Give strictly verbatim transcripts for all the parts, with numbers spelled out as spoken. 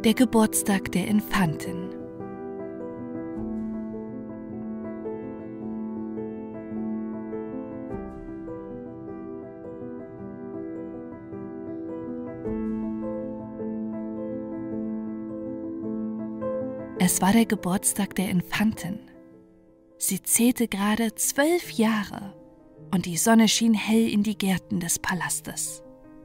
Der Geburtstag der Infantin. Es war der Geburtstag der Infantin. Sie zählte gerade zwölf Jahre und die Sonne schien hell in die Gärten des Palastes.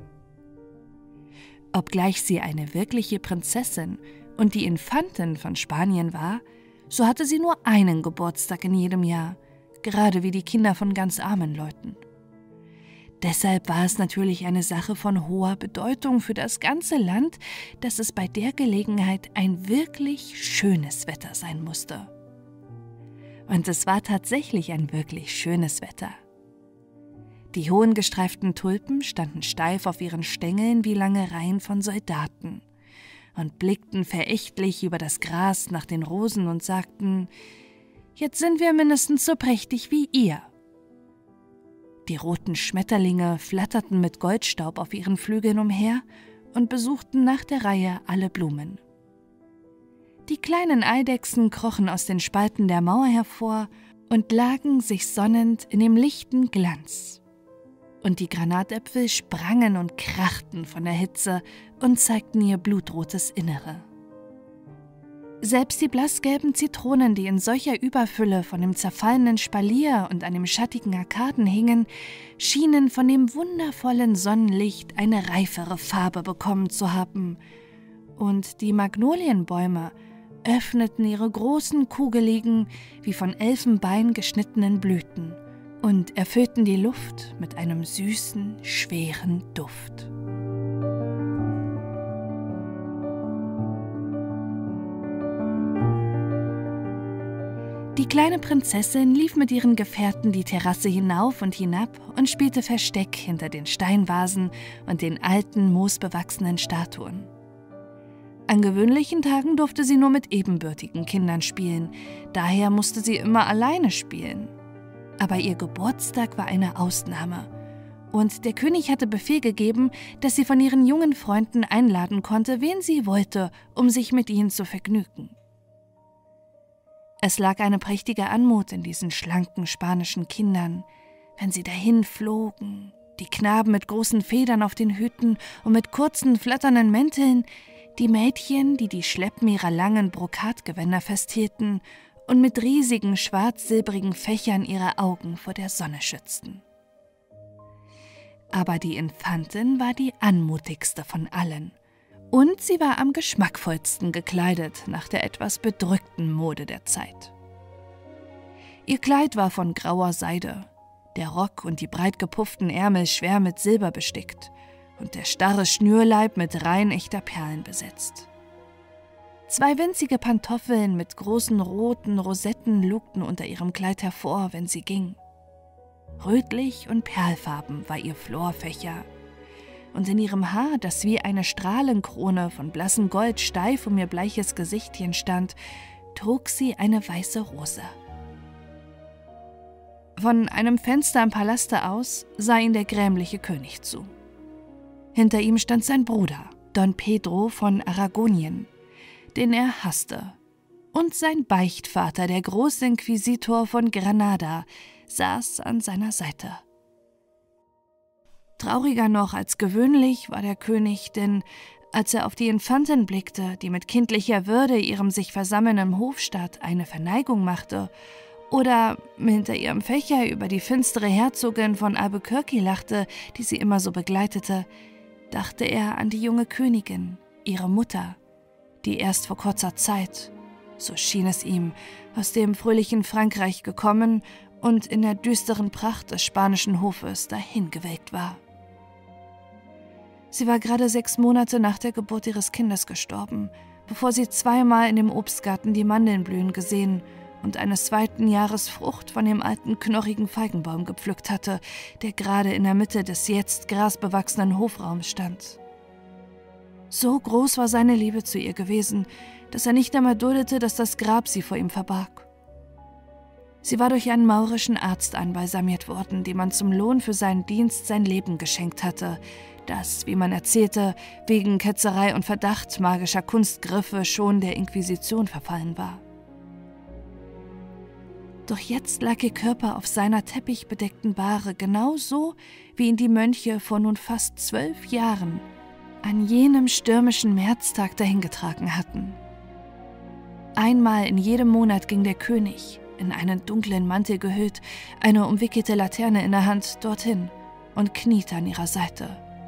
Obgleich sie eine wirkliche Prinzessin und die Infantin von Spanien war, so hatte sie nur einen Geburtstag in jedem Jahr, gerade wie die Kinder von ganz armen Leuten. Deshalb war es natürlich eine Sache von hoher Bedeutung für das ganze Land, dass es bei der Gelegenheit ein wirklich schönes Wetter sein musste. Und es war tatsächlich ein wirklich schönes Wetter. Die hohen gestreiften Tulpen standen steif auf ihren Stängeln wie lange Reihen von Soldaten und blickten verächtlich über das Gras nach den Rosen und sagten: »Jetzt sind wir mindestens so prächtig wie ihr.« Die roten Schmetterlinge flatterten mit Goldstaub auf ihren Flügeln umher und besuchten nach der Reihe alle Blumen. Die kleinen Eidechsen krochen aus den Spalten der Mauer hervor und lagen sich sonnend in dem lichten Glanz. Und die Granatäpfel sprangen und krachten von der Hitze und zeigten ihr blutrotes Innere. Selbst die blassgelben Zitronen, die in solcher Überfülle von dem zerfallenen Spalier und an den schattigen Arkaden hingen, schienen von dem wundervollen Sonnenlicht eine reifere Farbe bekommen zu haben. Und die Magnolienbäume öffneten ihre großen, kugeligen, wie von Elfenbein geschnittenen Blüten und erfüllten die Luft mit einem süßen, schweren Duft. Die kleine Prinzessin lief mit ihren Gefährten die Terrasse hinauf und hinab und spielte Versteck hinter den Steinvasen und den alten, moosbewachsenen Statuen. An gewöhnlichen Tagen durfte sie nur mit ebenbürtigen Kindern spielen, daher musste sie immer alleine spielen. Aber ihr Geburtstag war eine Ausnahme, und der König hatte Befehl gegeben, dass sie von ihren jungen Freunden einladen konnte, wen sie wollte, um sich mit ihnen zu vergnügen. Es lag eine prächtige Anmut in diesen schlanken spanischen Kindern, wenn sie dahin flogen, die Knaben mit großen Federn auf den Hüten und mit kurzen, flatternden Mänteln, die Mädchen, die die Schleppen ihrer langen Brokatgewänder festhielten und mit riesigen schwarz-silbrigen Fächern ihre Augen vor der Sonne schützten. Aber die Infantin war die anmutigste von allen. Und sie war am geschmackvollsten gekleidet nach der etwas bedrückten Mode der Zeit. Ihr Kleid war von grauer Seide, der Rock und die breit gepufften Ärmel schwer mit Silber bestickt und der starre Schnürleib mit Reihen echter Perlen besetzt. Zwei winzige Pantoffeln mit großen roten Rosetten lugten unter ihrem Kleid hervor, wenn sie ging. Rötlich und perlfarben war ihr Florfächer, und in ihrem Haar, das wie eine Strahlenkrone von blassem Gold steif um ihr bleiches Gesichtchen stand, trug sie eine weiße Rose. Von einem Fenster im Palaste aus sah ihn der grämliche König zu. Hinter ihm stand sein Bruder, Don Pedro von Aragonien, den er hasste, und sein Beichtvater, der Großinquisitor von Granada, saß an seiner Seite. Trauriger noch als gewöhnlich war der König, denn als er auf die Infantin blickte, die mit kindlicher Würde ihrem sich versammelnden Hofstaat eine Verneigung machte, oder hinter ihrem Fächer über die finstere Herzogin von Albuquerque lachte, die sie immer so begleitete, dachte er an die junge Königin, ihre Mutter, die erst vor kurzer Zeit, so schien es ihm, aus dem fröhlichen Frankreich gekommen und in der düsteren Pracht des spanischen Hofes dahingewelkt war. Sie war gerade sechs Monate nach der Geburt ihres Kindes gestorben, bevor sie zweimal in dem Obstgarten die Mandeln blühen gesehen und eines zweiten Jahres Frucht von dem alten, knorrigen Feigenbaum gepflückt hatte, der gerade in der Mitte des jetzt grasbewachsenen Hofraums stand. So groß war seine Liebe zu ihr gewesen, dass er nicht einmal duldete, dass das Grab sie vor ihm verbarg. Sie war durch einen maurischen Arzt einbalsamiert worden, dem man zum Lohn für seinen Dienst sein Leben geschenkt hatte, das, wie man erzählte, wegen Ketzerei und Verdacht magischer Kunstgriffe schon der Inquisition verfallen war. Doch jetzt lag ihr Körper auf seiner teppichbedeckten Bahre genauso, wie ihn die Mönche vor nun fast zwölf Jahren an jenem stürmischen Märztag dahingetragen hatten. Einmal in jedem Monat ging der König, in einen dunklen Mantel gehüllt, eine umwickelte Laterne in der Hand, dorthin und kniete an ihrer Seite.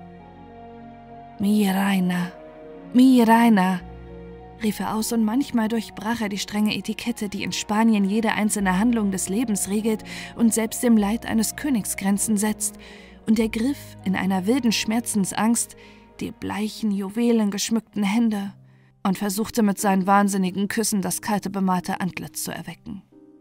»Mi reina, mi reina«, rief er aus, und manchmal durchbrach er die strenge Etikette, die in Spanien jede einzelne Handlung des Lebens regelt und selbst dem Leid eines Königs Grenzen setzt, und ergriff in einer wilden Schmerzensangst die bleichen, juwelengeschmückten Hände und versuchte mit seinen wahnsinnigen Küssen das kalte, bemalte Antlitz zu erwecken.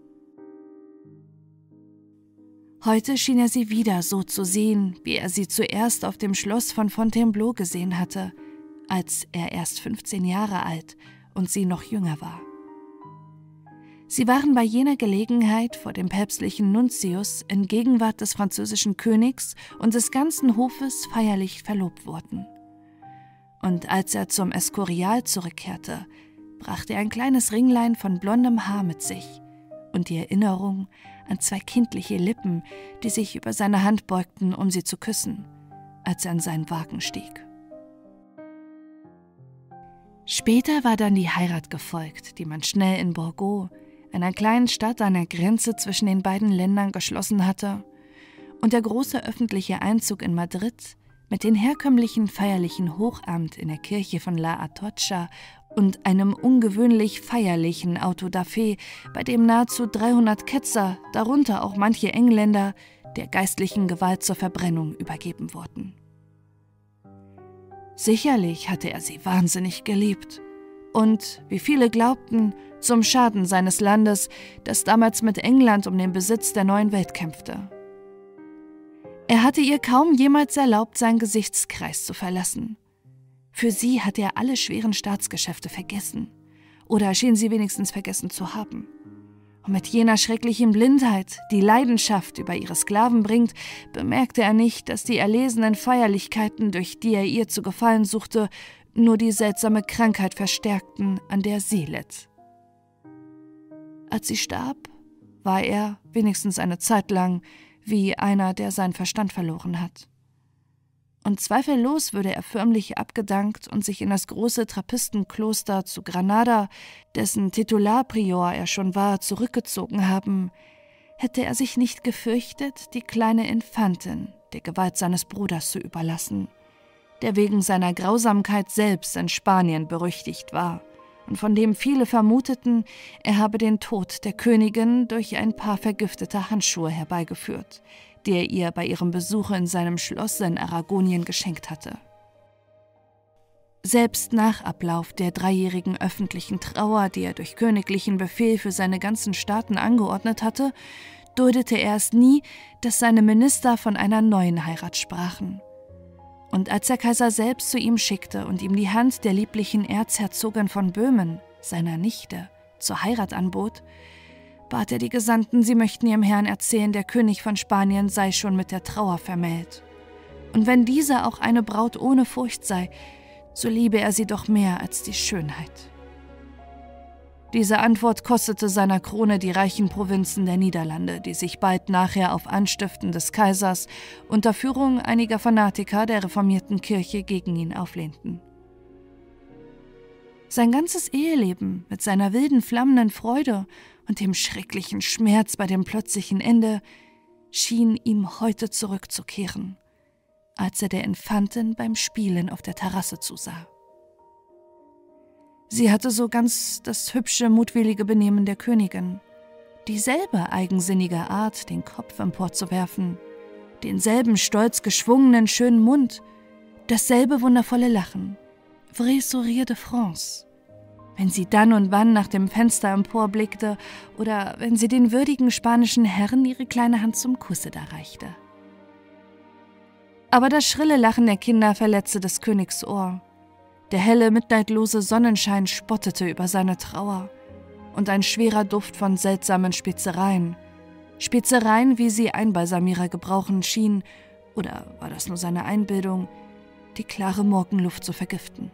Heute schien er sie wieder so zu sehen, wie er sie zuerst auf dem Schloss von Fontainebleau gesehen hatte, als er erst fünfzehn Jahre alt und sie noch jünger war. Sie waren bei jener Gelegenheit vor dem päpstlichen Nuntius in Gegenwart des französischen Königs und des ganzen Hofes feierlich verlobt worden. Und als er zum Escurial zurückkehrte, brachte er ein kleines Ringlein von blondem Haar mit sich und die Erinnerung an zwei kindliche Lippen, die sich über seine Hand beugten, um sie zu küssen, als er in seinen Wagen stieg. Später war dann die Heirat gefolgt, die man schnell in Borgo, einer kleinen Stadt an der Grenze zwischen den beiden Ländern, geschlossen hatte, und der große öffentliche Einzug in Madrid mit den herkömmlichen feierlichen Hochamt in der Kirche von La Atocha und einem ungewöhnlich feierlichen Autodafé, bei dem nahezu dreihundert Ketzer, darunter auch manche Engländer, der geistlichen Gewalt zur Verbrennung übergeben wurden. Sicherlich hatte er sie wahnsinnig geliebt und, wie viele glaubten, zum Schaden seines Landes, das damals mit England um den Besitz der neuen Welt kämpfte. Er hatte ihr kaum jemals erlaubt, seinen Gesichtskreis zu verlassen. Für sie hatte er alle schweren Staatsgeschäfte vergessen, oder schien sie wenigstens vergessen zu haben. Und mit jener schrecklichen Blindheit, die Leidenschaft über ihre Sklaven bringt, bemerkte er nicht, dass die erlesenen Feierlichkeiten, durch die er ihr zu gefallen suchte, nur die seltsame Krankheit verstärkten, an der sie litt. Als sie starb, war er, wenigstens eine Zeit lang, wie einer, der seinen Verstand verloren hat. Und zweifellos würde er förmlich abgedankt und sich in das große Trappistenkloster zu Granada, dessen Titularprior er schon war, zurückgezogen haben, hätte er sich nicht gefürchtet, die kleine Infantin der Gewalt seines Bruders zu überlassen, der wegen seiner Grausamkeit selbst in Spanien berüchtigt war und von dem viele vermuteten, er habe den Tod der Königin durch ein paar vergiftete Handschuhe herbeigeführt, die er ihr bei ihrem Besuch in seinem Schloss in Aragonien geschenkt hatte. Selbst nach Ablauf der dreijährigen öffentlichen Trauer, die er durch königlichen Befehl für seine ganzen Staaten angeordnet hatte, duldete er es nie, dass seine Minister von einer neuen Heirat sprachen. Und als der Kaiser selbst zu ihm schickte und ihm die Hand der lieblichen Erzherzogin von Böhmen, seiner Nichte, zur Heirat anbot, bat er die Gesandten, sie möchten ihrem Herrn erzählen, der König von Spanien sei schon mit der Trauer vermählt. Und wenn diese auch eine Braut ohne Furcht sei, so liebe er sie doch mehr als die Schönheit. Diese Antwort kostete seiner Krone die reichen Provinzen der Niederlande, die sich bald nachher auf Anstiften des Kaisers unter Führung einiger Fanatiker der reformierten Kirche gegen ihn auflehnten. Sein ganzes Eheleben mit seiner wilden, flammenden Freude und dem schrecklichen Schmerz bei dem plötzlichen Ende schien ihm heute zurückzukehren, als er der Infantin beim Spielen auf der Terrasse zusah. Sie hatte so ganz das hübsche, mutwillige Benehmen der Königin, dieselbe eigensinnige Art, den Kopf emporzuwerfen, denselben stolz geschwungenen, schönen Mund, dasselbe wundervolle Lachen, vrai sourire de France, wenn sie dann und wann nach dem Fenster emporblickte oder wenn sie den würdigen spanischen Herren ihre kleine Hand zum Kusse darreichte. Aber das schrille Lachen der Kinder verletzte des Königs Ohr. Der helle, mitleidlose Sonnenschein spottete über seine Trauer und ein schwerer Duft von seltsamen Spezereien, Spezereien, wie sie ein Balsamierer gebrauchen schien, oder war das nur seine Einbildung, die klare Morgenluft zu vergiften.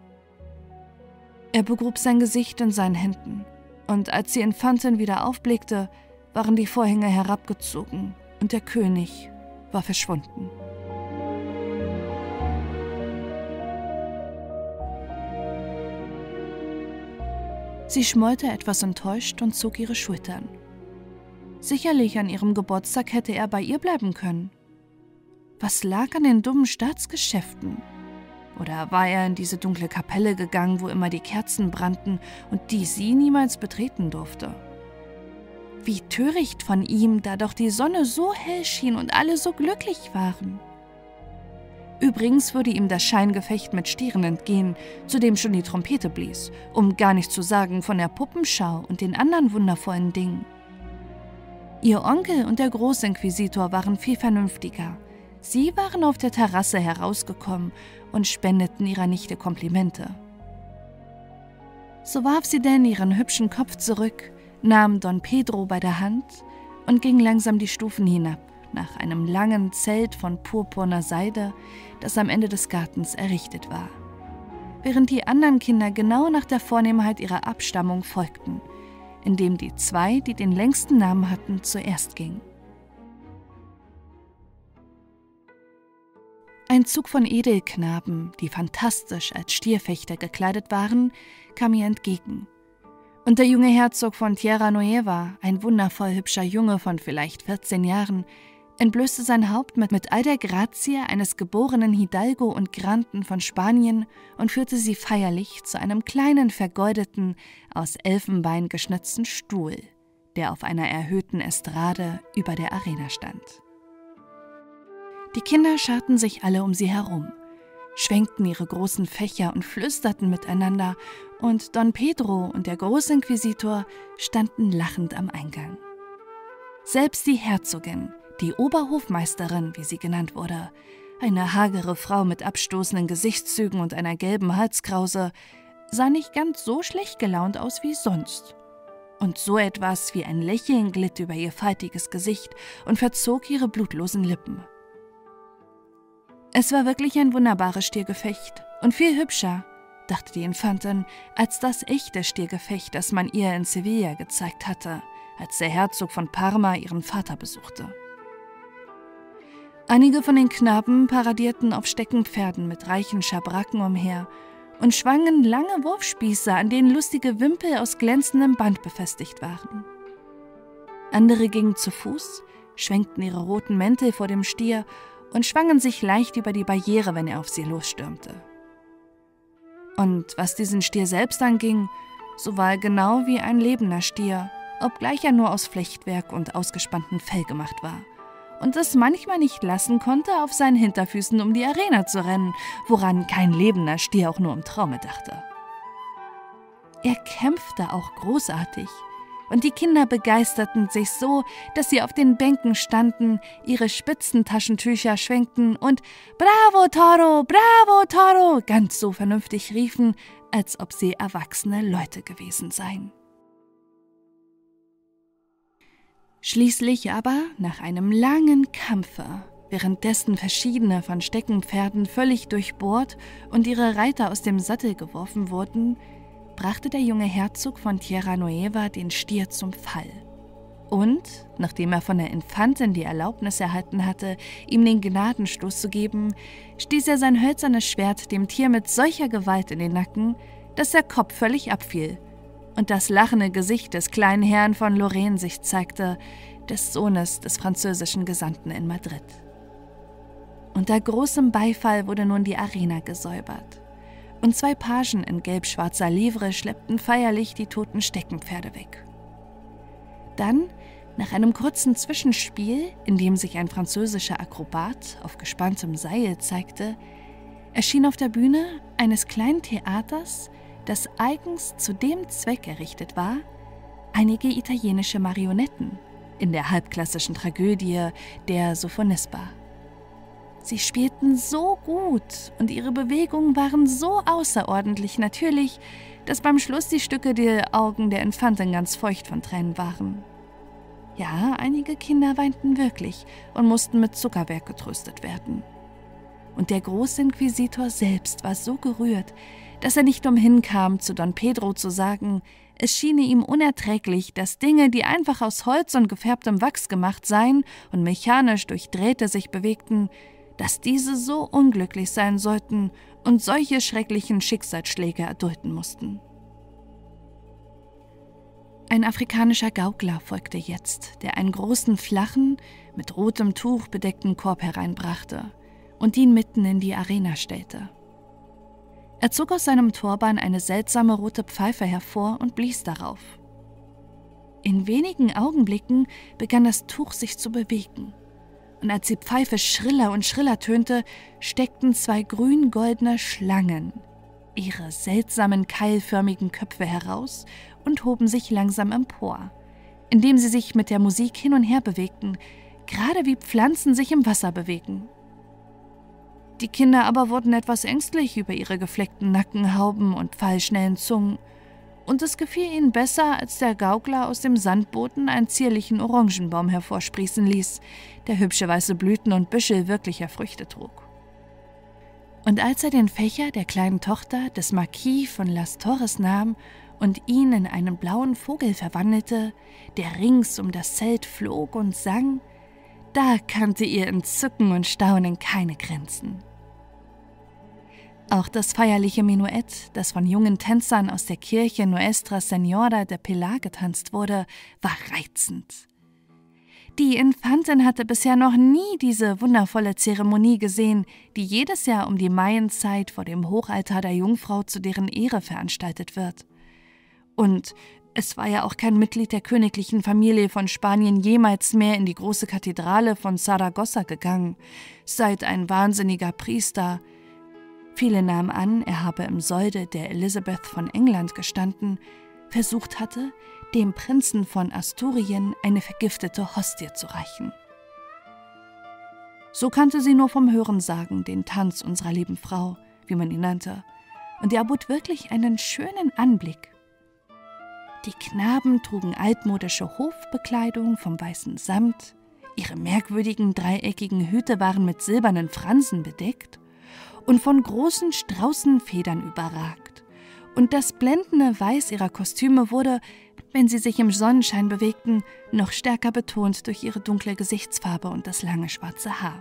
Er begrub sein Gesicht in seinen Händen, und als die Infantin wieder aufblickte, waren die Vorhänge herabgezogen und der König war verschwunden. Sie schmollte etwas enttäuscht und zog ihre Schultern. Sicherlich an ihrem Geburtstag hätte er bei ihr bleiben können. Was lag an den dummen Staatsgeschäften? Oder war er in diese dunkle Kapelle gegangen, wo immer die Kerzen brannten und die sie niemals betreten durfte? Wie töricht von ihm, da doch die Sonne so hell schien und alle so glücklich waren. Übrigens würde ihm das Scheingefecht mit Stieren entgehen, zu dem schon die Trompete blies, um gar nicht zu sagen von der Puppenschau und den anderen wundervollen Dingen. Ihr Onkel und der Großinquisitor waren viel vernünftiger. Sie waren auf der Terrasse herausgekommen und spendeten ihrer Nichte Komplimente. So warf sie denn ihren hübschen Kopf zurück, nahm Don Pedro bei der Hand und ging langsam die Stufen hinab, nach einem langen Zelt von purpurner Seide, das am Ende des Gartens errichtet war, während die anderen Kinder genau nach der Vornehmheit ihrer Abstammung folgten, indem die zwei, die den längsten Namen hatten, zuerst gingen. Ein Zug von Edelknaben, die fantastisch als Stierfechter gekleidet waren, kam ihr entgegen. Und der junge Herzog von Tierra Nueva, ein wundervoll hübscher Junge von vielleicht vierzehn Jahren, entblößte sein Haupt mit, mit all der Grazie eines geborenen Hidalgo und Granden von Spanien und führte sie feierlich zu einem kleinen, vergoldeten, aus Elfenbein geschnitzten Stuhl, der auf einer erhöhten Estrade über der Arena stand. Die Kinder scharten sich alle um sie herum, schwenkten ihre großen Fächer und flüsterten miteinander, und Don Pedro und der Großinquisitor standen lachend am Eingang. Selbst die Herzogin, die Oberhofmeisterin, wie sie genannt wurde, eine hagere Frau mit abstoßenden Gesichtszügen und einer gelben Halskrause, sah nicht ganz so schlecht gelaunt aus wie sonst. Und so etwas wie ein Lächeln glitt über ihr faltiges Gesicht und verzog ihre blutlosen Lippen. Es war wirklich ein wunderbares Stiergefecht und viel hübscher, dachte die Infantin, als das echte Stiergefecht, das man ihr in Sevilla gezeigt hatte, als der Herzog von Parma ihren Vater besuchte. Einige von den Knaben paradierten auf Steckenpferden mit reichen Schabracken umher und schwangen lange Wurfspieße, an denen lustige Wimpel aus glänzendem Band befestigt waren. Andere gingen zu Fuß, schwenkten ihre roten Mäntel vor dem Stier und schwangen sich leicht über die Barriere, wenn er auf sie losstürmte. Und was diesen Stier selbst anging, so war er genau wie ein lebender Stier, obgleich er nur aus Flechtwerk und ausgespanntem Fell gemacht war und es manchmal nicht lassen konnte, auf seinen Hinterfüßen um die Arena zu rennen, woran kein lebender Stier auch nur im Traume dachte. Er kämpfte auch großartig, und die Kinder begeisterten sich so, dass sie auf den Bänken standen, ihre Spitzentaschentücher schwenkten und »Bravo, Toro! Bravo, Toro!« ganz so vernünftig riefen, als ob sie erwachsene Leute gewesen seien. Schließlich aber, nach einem langen Kampfe, währenddessen verschiedene von Steckenpferden völlig durchbohrt und ihre Reiter aus dem Sattel geworfen wurden, brachte der junge Herzog von Tierra Nueva den Stier zum Fall. Und, nachdem er von der Infantin die Erlaubnis erhalten hatte, ihm den Gnadenstoß zu geben, stieß er sein hölzernes Schwert dem Tier mit solcher Gewalt in den Nacken, dass der Kopf völlig abfiel und das lachende Gesicht des kleinen Herrn von Lorraine sich zeigte, des Sohnes des französischen Gesandten in Madrid. Unter großem Beifall wurde nun die Arena gesäubert, und zwei Pagen in gelb-schwarzer Livre schleppten feierlich die toten Steckenpferde weg. Dann, nach einem kurzen Zwischenspiel, in dem sich ein französischer Akrobat auf gespanntem Seil zeigte, erschien auf der Bühne eines kleinen Theaters, das eigens zu dem Zweck errichtet war, einige italienische Marionetten in der halbklassischen Tragödie der Sophonisba. Sie spielten so gut und ihre Bewegungen waren so außerordentlich natürlich, dass beim Schluss die Stücke die Augen der Infantin ganz feucht von Tränen waren. Ja, einige Kinder weinten wirklich und mussten mit Zuckerwerk getröstet werden. und der Großinquisitor selbst war so gerührt, dass er nicht umhin kam, zu Don Pedro zu sagen, es schiene ihm unerträglich, dass Dinge, die einfach aus Holz und gefärbtem Wachs gemacht seien und mechanisch durch Drähte sich bewegten, dass diese so unglücklich sein sollten und solche schrecklichen Schicksalsschläge erdulden mussten. Ein afrikanischer Gaukler folgte jetzt, der einen großen, flachen, mit rotem Tuch bedeckten Korb hereinbrachte und ihn mitten in die Arena stellte. Er zog aus seinem Turban eine seltsame rote Pfeife hervor und blies darauf. In wenigen Augenblicken begann das Tuch sich zu bewegen, und als die Pfeife schriller und schriller tönte, steckten zwei grün-goldene Schlangen ihre seltsamen keilförmigen Köpfe heraus und hoben sich langsam empor, indem sie sich mit der Musik hin und her bewegten, gerade wie Pflanzen sich im Wasser bewegen. Die Kinder aber wurden etwas ängstlich über ihre gefleckten Nackenhauben und pfeilschnellen Zungen, und es gefiel ihnen besser, als der Gaukler aus dem Sandboden einen zierlichen Orangenbaum hervorsprießen ließ, der hübsche weiße Blüten und Büschel wirklicher Früchte trug. Und als er den Fächer der kleinen Tochter des Marquis von Las Torres nahm und ihn in einen blauen Vogel verwandelte, der rings um das Zelt flog und sang, da kannte ihr Entzücken und Staunen keine Grenzen. Auch das feierliche Menuett, das von jungen Tänzern aus der Kirche Nuestra Señora de Pilar getanzt wurde, war reizend. Die Infantin hatte bisher noch nie diese wundervolle Zeremonie gesehen, die jedes Jahr um die Maienzeit vor dem Hochaltar der Jungfrau zu deren Ehre veranstaltet wird. Und es war ja auch kein Mitglied der königlichen Familie von Spanien jemals mehr in die große Kathedrale von Saragossa gegangen, seit ein wahnsinniger Priester, viele nahmen an, er habe im Solde der Elisabeth von England gestanden, versucht hatte, dem Prinzen von Asturien eine vergiftete Hostie zu reichen. So kannte sie nur vom Hörensagen den Tanz unserer lieben Frau, wie man ihn nannte, und er bot wirklich einen schönen Anblick. Die Knaben trugen altmodische Hofbekleidung vom weißen Samt, ihre merkwürdigen dreieckigen Hüte waren mit silbernen Fransen bedeckt und von großen Straußenfedern überragt, und das blendende Weiß ihrer Kostüme wurde, wenn sie sich im Sonnenschein bewegten, noch stärker betont durch ihre dunkle Gesichtsfarbe und das lange schwarze Haar.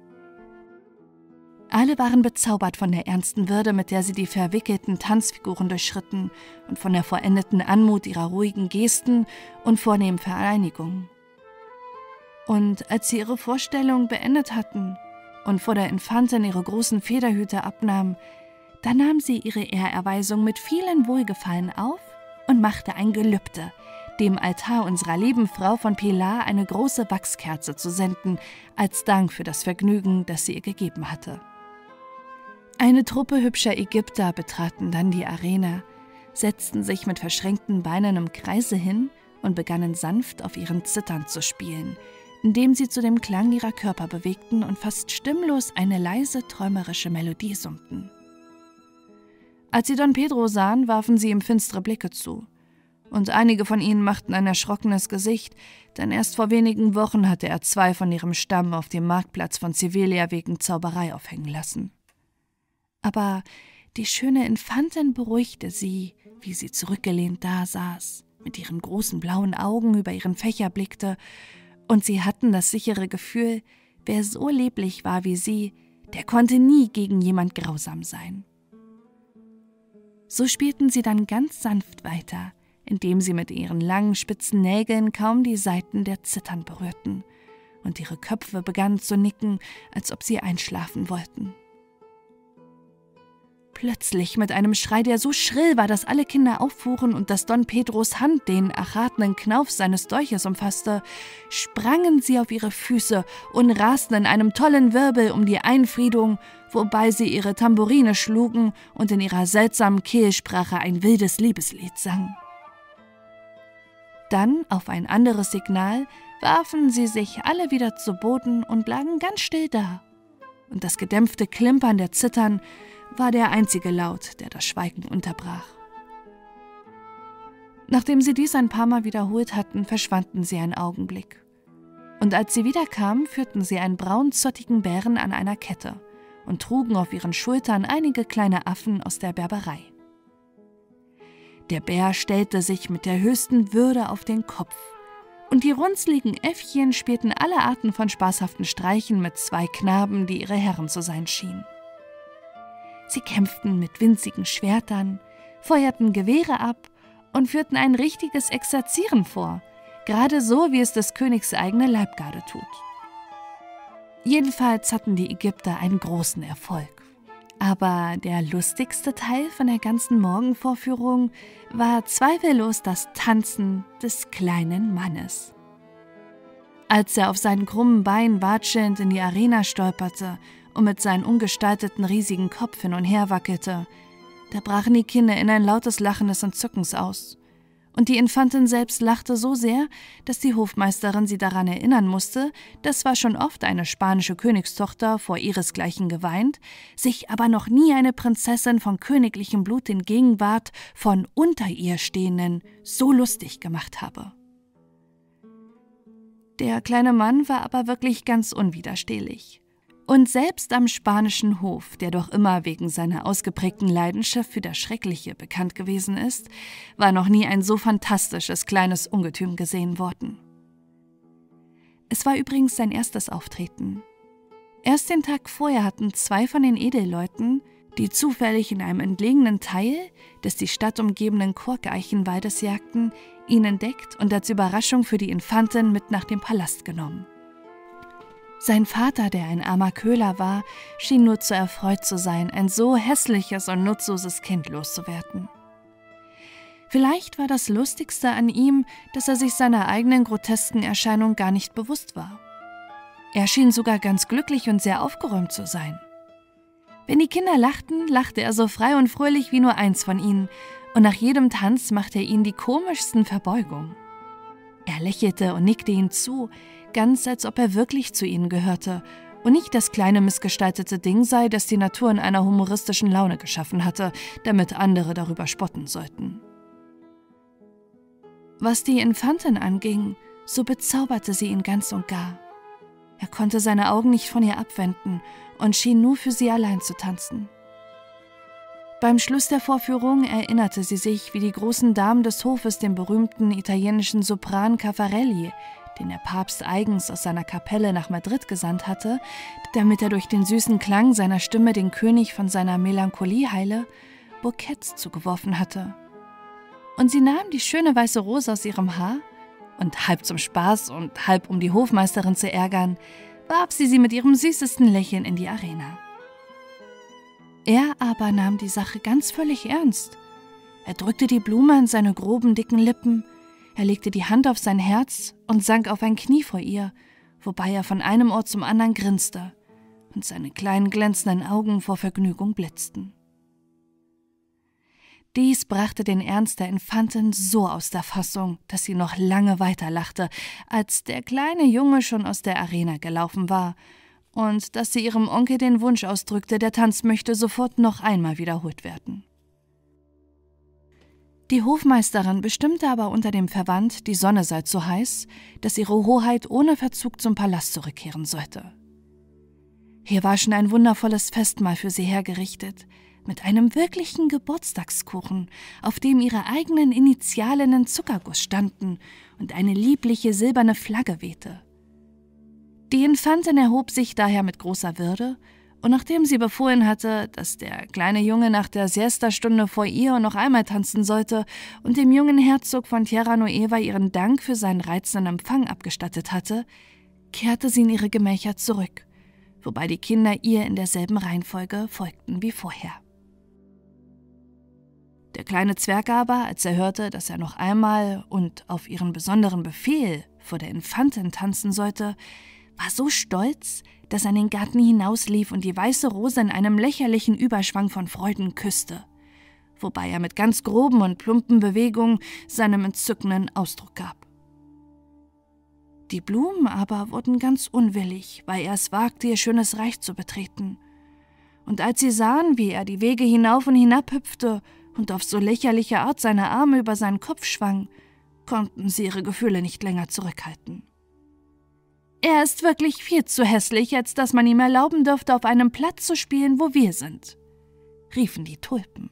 Alle waren bezaubert von der ernsten Würde, mit der sie die verwickelten Tanzfiguren durchschritten und von der vollendeten Anmut ihrer ruhigen Gesten und vornehmen Vereinigungen. Und als sie ihre Vorstellung beendet hatten und vor der Infantin ihre großen Federhüte abnahm, da nahm sie ihre Ehrerweisung mit vielen Wohlgefallen auf und machte ein Gelübde, dem Altar unserer lieben Frau von Pilar eine große Wachskerze zu senden, als Dank für das Vergnügen, das sie ihr gegeben hatte. Eine Truppe hübscher Ägypter betraten dann die Arena, setzten sich mit verschränkten Beinen im Kreise hin und begannen sanft auf ihren Zithern zu spielen, indem sie zu dem Klang ihrer Körper bewegten und fast stimmlos eine leise, träumerische Melodie summten. Als sie Don Pedro sahen, warfen sie ihm finstere Blicke zu, und einige von ihnen machten ein erschrockenes Gesicht, denn erst vor wenigen Wochen hatte er zwei von ihrem Stamm auf dem Marktplatz von Sevilla wegen Zauberei aufhängen lassen. Aber die schöne Infantin beruhigte sie, wie sie zurückgelehnt dasaß, mit ihren großen blauen Augen über ihren Fächer blickte, und sie hatten das sichere Gefühl, wer so lieblich war wie sie, der konnte nie gegen jemand grausam sein. So spielten sie dann ganz sanft weiter, indem sie mit ihren langen, spitzen Nägeln kaum die Saiten der Zithern berührten, und ihre Köpfe begannen zu nicken, als ob sie einschlafen wollten. Plötzlich, mit einem Schrei, der so schrill war, dass alle Kinder auffuhren und dass Don Pedros Hand den erratenen Knauf seines Dolches umfasste, sprangen sie auf ihre Füße und rasten in einem tollen Wirbel um die Einfriedung, wobei sie ihre Tambourine schlugen und in ihrer seltsamen Kehlsprache ein wildes Liebeslied sangen. Dann, auf ein anderes Signal, warfen sie sich alle wieder zu Boden und lagen ganz still da, und das gedämpfte Klimpern der Zithern war der einzige Laut, der das Schweigen unterbrach. Nachdem sie dies ein paar Mal wiederholt hatten, verschwanden sie einen Augenblick. Und als sie wiederkamen, führten sie einen braunzottigen Bären an einer Kette und trugen auf ihren Schultern einige kleine Affen aus der Berberei. Der Bär stellte sich mit der höchsten Würde auf den Kopf, und die runzligen Äffchen spielten alle Arten von spaßhaften Streichen mit zwei Knaben, die ihre Herren zu sein schienen. Sie kämpften mit winzigen Schwertern, feuerten Gewehre ab und führten ein richtiges Exerzieren vor, gerade so, wie es des Königs eigene Leibgarde tut. Jedenfalls hatten die Ägypter einen großen Erfolg. Aber der lustigste Teil von der ganzen Morgenvorführung war zweifellos das Tanzen des kleinen Mannes. Als er auf seinen krummen Beinen watschelnd in die Arena stolperte und mit seinem umgestalteten riesigen Kopf hin und her wackelte, da brachen die Kinder in ein lautes Lachen des Entzückens aus. Und die Infantin selbst lachte so sehr, dass die Hofmeisterin sie daran erinnern musste, dass zwar schon oft eine spanische Königstochter vor ihresgleichen geweint, sich aber noch nie eine Prinzessin von königlichem Blut in Gegenwart von unter ihr Stehenden so lustig gemacht habe. Der kleine Mann war aber wirklich ganz unwiderstehlich. Und selbst am spanischen Hof, der doch immer wegen seiner ausgeprägten Leidenschaft für das Schreckliche bekannt gewesen ist, war noch nie ein so fantastisches kleines Ungetüm gesehen worden. Es war übrigens sein erstes Auftreten. Erst den Tag vorher hatten zwei von den Edelleuten, die zufällig in einem entlegenen Teil des die Stadt umgebenden Korkeichenwaldes jagten, ihn entdeckt und als Überraschung für die Infantin mit nach dem Palast genommen. Sein Vater, der ein armer Köhler war, schien nur zu erfreut zu sein, ein so hässliches und nutzloses Kind loszuwerden. Vielleicht war das Lustigste an ihm, dass er sich seiner eigenen grotesken Erscheinung gar nicht bewusst war. Er schien sogar ganz glücklich und sehr aufgeräumt zu sein. Wenn die Kinder lachten, lachte er so frei und fröhlich wie nur eins von ihnen, und nach jedem Tanz machte er ihnen die komischsten Verbeugungen. Er lächelte und nickte ihnen zu, ganz als ob er wirklich zu ihnen gehörte und nicht das kleine missgestaltete Ding sei, das die Natur in einer humoristischen Laune geschaffen hatte, damit andere darüber spotten sollten. Was die Infantin anging, so bezauberte sie ihn ganz und gar. Er konnte seine Augen nicht von ihr abwenden und schien nur für sie allein zu tanzen. Beim Schluss der Vorführung erinnerte sie sich, wie die großen Damen des Hofes den berühmten italienischen Sopran Caffarelli, den der Papst eigens aus seiner Kapelle nach Madrid gesandt hatte, damit er durch den süßen Klang seiner Stimme den König von seiner Melancholie heile, Bouquets zugeworfen hatte. Und sie nahm die schöne weiße Rose aus ihrem Haar und halb zum Spaß und halb um die Hofmeisterin zu ärgern, warf sie sie mit ihrem süßesten Lächeln in die Arena. Er aber nahm die Sache ganz völlig ernst. Er drückte die Blume an seine groben, dicken Lippen, er legte die Hand auf sein Herz und sank auf ein Knie vor ihr, wobei er von einem Ohr zum anderen grinste und seine kleinen glänzenden Augen vor Vergnügung blitzten. Dies brachte den Ernst der Infantin so aus der Fassung, dass sie noch lange weiter lachte, als der kleine Junge schon aus der Arena gelaufen war, und dass sie ihrem Onkel den Wunsch ausdrückte, der Tanz möchte sofort noch einmal wiederholt werden. Die Hofmeisterin bestimmte aber unter dem Verwand, die Sonne sei zu heiß, dass ihre Hoheit ohne Verzug zum Palast zurückkehren sollte. Hier war schon ein wundervolles Festmahl für sie hergerichtet, mit einem wirklichen Geburtstagskuchen, auf dem ihre eigenen Initialen in Zuckerguss standen und eine liebliche silberne Flagge wehte. Die Infantin erhob sich daher mit großer Würde, und nachdem sie befohlen hatte, dass der kleine Junge nach der Siesta-Stunde vor ihr noch einmal tanzen sollte und dem jungen Herzog von Tierra Nueva ihren Dank für seinen reizenden Empfang abgestattet hatte, kehrte sie in ihre Gemächer zurück, wobei die Kinder ihr in derselben Reihenfolge folgten wie vorher. Der kleine Zwerg aber, als er hörte, dass er noch einmal und auf ihren besonderen Befehl vor der Infantin tanzen sollte, war so stolz, dass er in den Garten hinauslief und die weiße Rose in einem lächerlichen Überschwang von Freuden küsste, wobei er mit ganz groben und plumpen Bewegungen seinem entzückenden Ausdruck gab. Die Blumen aber wurden ganz unwillig, weil er es wagte, ihr schönes Reich zu betreten. Und als sie sahen, wie er die Wege hinauf und hinab hüpfte und auf so lächerliche Art seine Arme über seinen Kopf schwang, konnten sie ihre Gefühle nicht länger zurückhalten. Er ist wirklich viel zu hässlich, als dass man ihm erlauben dürfte, auf einem Platz zu spielen, wo wir sind«, riefen die Tulpen.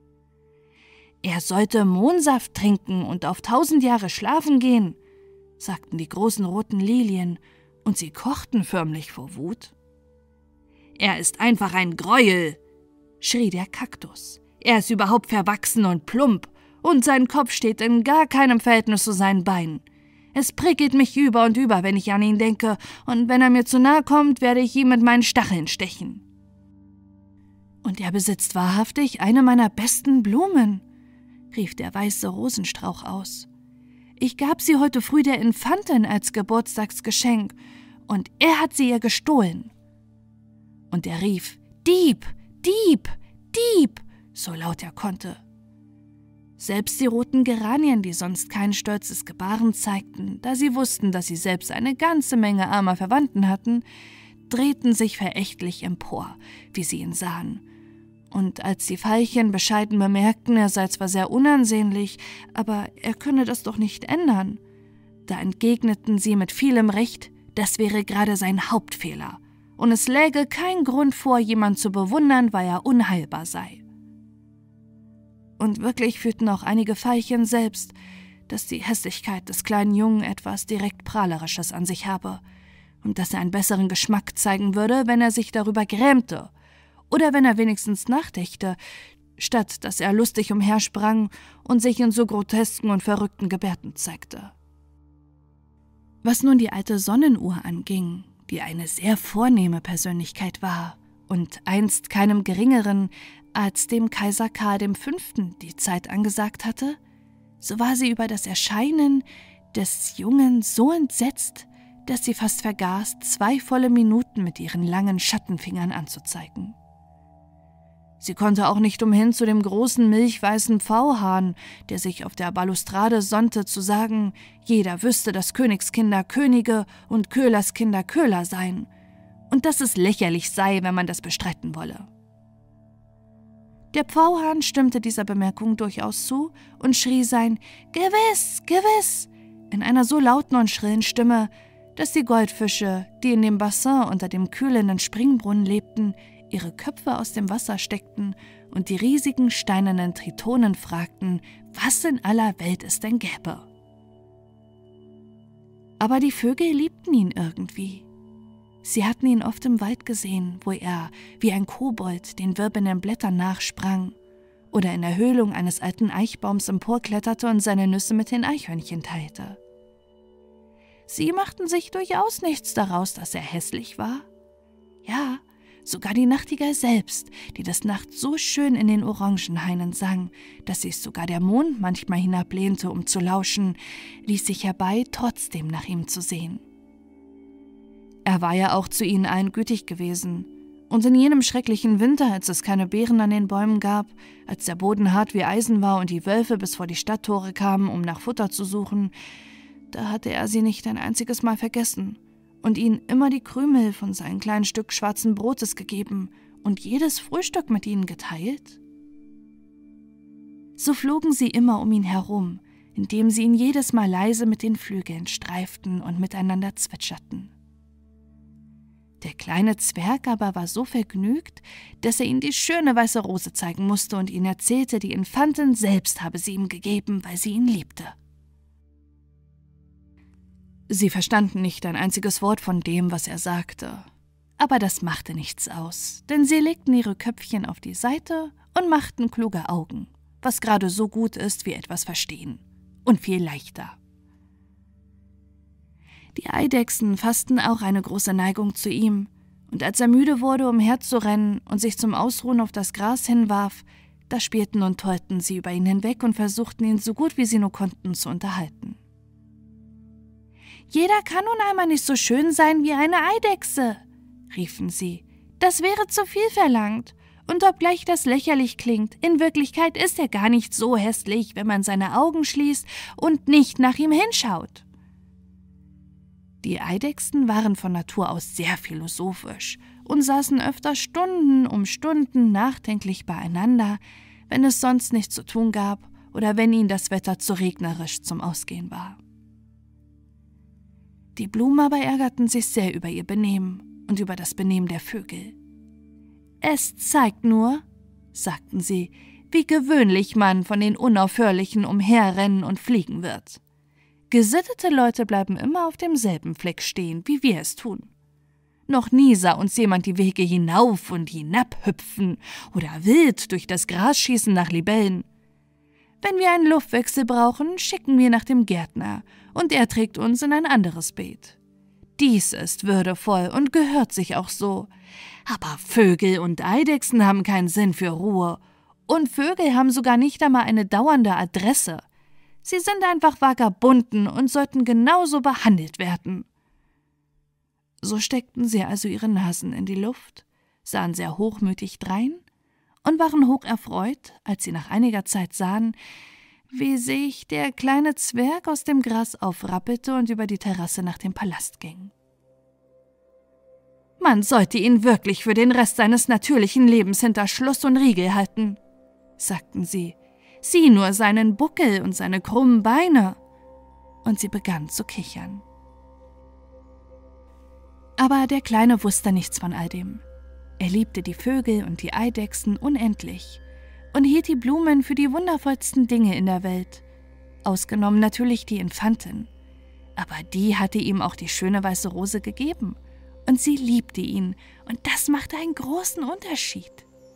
»Er sollte Mohnsaft trinken und auf tausend Jahre schlafen gehen«, sagten die großen roten Lilien, und sie kochten förmlich vor Wut. »Er ist einfach ein Greuel«, schrie der Kaktus. »Er ist überhaupt verwachsen und plump, und sein Kopf steht in gar keinem Verhältnis zu seinen Beinen. Es prickelt mich über und über, wenn ich an ihn denke, und wenn er mir zu nahe kommt, werde ich ihm mit meinen Stacheln stechen.« »Und er besitzt wahrhaftig eine meiner besten Blumen«, rief der weiße Rosenstrauch aus. »Ich gab sie heute früh der Infantin als Geburtstagsgeschenk, und er hat sie ihr gestohlen.« Und er rief, »Dieb, Dieb, Dieb«, so laut er konnte. Selbst die roten Geranien, die sonst kein stolzes Gebaren zeigten, da sie wussten, dass sie selbst eine ganze Menge armer Verwandten hatten, drehten sich verächtlich empor, wie sie ihn sahen. Und als die Veilchen bescheiden bemerkten, er sei zwar sehr unansehnlich, aber er könne das doch nicht ändern, da entgegneten sie mit vielem Recht, das wäre gerade sein Hauptfehler, und es läge kein Grund vor, jemand zu bewundern, weil er unheilbar sei. Und wirklich fühlten auch einige Veilchen selbst, dass die Hässlichkeit des kleinen Jungen etwas direkt Prahlerisches an sich habe und dass er einen besseren Geschmack zeigen würde, wenn er sich darüber grämte oder wenn er wenigstens nachdächte, statt dass er lustig umhersprang und sich in so grotesken und verrückten Gebärden zeigte. Was nun die alte Sonnenuhr anging, die eine sehr vornehme Persönlichkeit war und einst keinem Geringeren als dem Kaiser Karl der Fünfte die Zeit angesagt hatte, so war sie über das Erscheinen des Jungen so entsetzt, dass sie fast vergaß, zwei volle Minuten mit ihren langen Schattenfingern anzuzeigen. Sie konnte auch nicht umhin, zu dem großen milchweißen Pfauhahn, der sich auf der Balustrade sonnte, zu sagen, jeder wüsste, dass Königskinder Könige und Köhlerskinder Köhler seien und dass es lächerlich sei, wenn man das bestreiten wolle. Der Pfauhahn stimmte dieser Bemerkung durchaus zu und schrie sein »Gewiss, gewiss« in einer so lauten und schrillen Stimme, dass die Goldfische, die in dem Bassin unter dem kühlenden Springbrunnen lebten, ihre Köpfe aus dem Wasser steckten und die riesigen steinernen Tritonen fragten, was in aller Welt es denn gäbe. Aber die Vögel liebten ihn irgendwie. Sie hatten ihn oft im Wald gesehen, wo er wie ein Kobold den wirbelnden Blättern nachsprang oder in der Höhlung eines alten Eichbaums emporkletterte und seine Nüsse mit den Eichhörnchen teilte. Sie machten sich durchaus nichts daraus, dass er hässlich war. Ja, sogar die Nachtigall selbst, die des Nachts so schön in den Orangenhainen sang, dass sich sogar der Mond manchmal hinablehnte, um zu lauschen, ließ sich herbei, trotzdem nach ihm zu sehen. Er war ja auch zu ihnen allen gütig gewesen, und in jenem schrecklichen Winter, als es keine Beeren an den Bäumen gab, als der Boden hart wie Eisen war und die Wölfe bis vor die Stadttore kamen, um nach Futter zu suchen, da hatte er sie nicht ein einziges Mal vergessen und ihnen immer die Krümel von seinem kleinen Stück schwarzen Brotes gegeben und jedes Frühstück mit ihnen geteilt. So flogen sie immer um ihn herum, indem sie ihn jedes Mal leise mit den Flügeln streiften und miteinander zwitscherten. Der kleine Zwerg aber war so vergnügt, dass er ihnen die schöne weiße Rose zeigen musste und ihnen erzählte, die Infantin selbst habe sie ihm gegeben, weil sie ihn liebte. Sie verstanden nicht ein einziges Wort von dem, was er sagte. Aber das machte nichts aus, denn sie legten ihre Köpfchen auf die Seite und machten kluge Augen, was gerade so gut ist wie etwas verstehen und viel leichter. Die Eidechsen fassten auch eine große Neigung zu ihm, und als er müde wurde, umherzurennen und sich zum Ausruhen auf das Gras hinwarf, da spielten und tollten sie über ihn hinweg und versuchten ihn so gut wie sie nur konnten zu unterhalten. »Jeder kann nun einmal nicht so schön sein wie eine Eidechse«, riefen sie. »Das wäre zu viel verlangt. Und obgleich das lächerlich klingt, in Wirklichkeit ist er gar nicht so hässlich, wenn man seine Augen schließt und nicht nach ihm hinschaut.« Die Eidechsen waren von Natur aus sehr philosophisch und saßen öfter Stunden um Stunden nachdenklich beieinander, wenn es sonst nichts zu tun gab oder wenn ihnen das Wetter zu regnerisch zum Ausgehen war. Die Blumen aber ärgerten sich sehr über ihr Benehmen und über das Benehmen der Vögel. »Es zeigt nur«, sagten sie, »wie gewöhnlich man von den Unaufhörlichen umherrennen und fliegen wird. Gesittete Leute bleiben immer auf demselben Fleck stehen, wie wir es tun. Noch nie sah uns jemand die Wege hinauf und hinab hüpfen oder wild durch das Gras schießen nach Libellen. Wenn wir einen Luftwechsel brauchen, schicken wir nach dem Gärtner, und er trägt uns in ein anderes Beet. Dies ist würdevoll und gehört sich auch so. Aber Vögel und Eidechsen haben keinen Sinn für Ruhe. Und Vögel haben sogar nicht einmal eine dauernde Adresse. Sie sind einfach Vagabunden und sollten genauso behandelt werden.« So steckten sie also ihre Nasen in die Luft, sahen sehr hochmütig drein und waren hocherfreut, als sie nach einiger Zeit sahen, wie sich der kleine Zwerg aus dem Gras aufrappelte und über die Terrasse nach dem Palast ging. »Man sollte ihn wirklich für den Rest seines natürlichen Lebens hinter Schloss und Riegel halten«, sagten sie. »Sieh nur seinen Buckel und seine krummen Beine.« Und sie begann zu kichern. Aber der Kleine wusste nichts von all dem. Er liebte die Vögel und die Eidechsen unendlich und hielt die Blumen für die wundervollsten Dinge in der Welt, ausgenommen natürlich die Infantin. Aber die hatte ihm auch die schöne weiße Rose gegeben, und sie liebte ihn, und das machte einen großen Unterschied.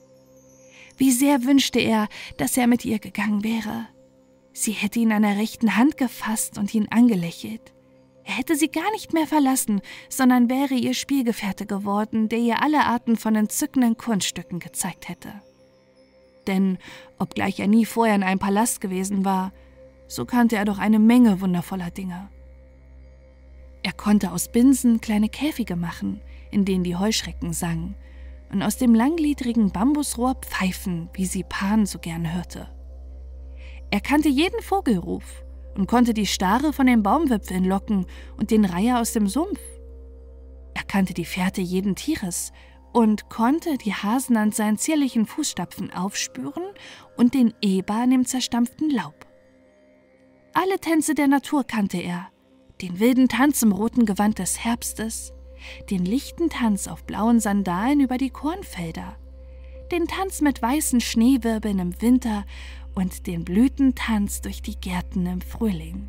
Wie sehr wünschte er, dass er mit ihr gegangen wäre. Sie hätte ihn an der rechten Hand gefasst und ihn angelächelt. Er hätte sie gar nicht mehr verlassen, sondern wäre ihr Spielgefährte geworden, der ihr alle Arten von entzückenden Kunststücken gezeigt hätte. Denn, obgleich er nie vorher in einem Palast gewesen war, so kannte er doch eine Menge wundervoller Dinge. Er konnte aus Binsen kleine Käfige machen, in denen die Heuschrecken sangen, und aus dem langgliedrigen Bambusrohr pfeifen, wie sie Pan so gern hörte. Er kannte jeden Vogelruf und konnte die Stare von den Baumwipfeln locken und den Reiher aus dem Sumpf. Er kannte die Fährte jeden Tieres und konnte die Hasen an seinen zierlichen Fußstapfen aufspüren und den Eber an dem zerstampften Laub. Alle Tänze der Natur kannte er, den wilden Tanz im roten Gewand des Herbstes, den lichten Tanz auf blauen Sandalen über die Kornfelder, den Tanz mit weißen Schneewirbeln im Winter und den Blütentanz durch die Gärten im Frühling.